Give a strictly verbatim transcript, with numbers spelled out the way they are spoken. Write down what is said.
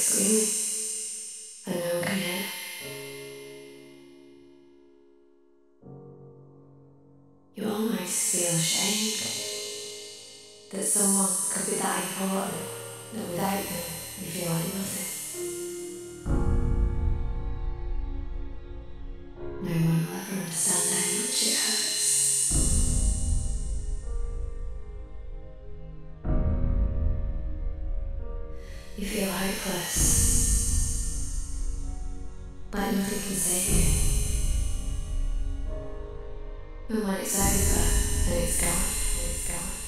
screaming, and no one can hear. You almost feel ashamed that someone could be that important, that without them you feel like nothing. No one will ever understand how much it hurts. You feel hopeless, like nothing can save you. And when it's over and it's gone, and it's gone.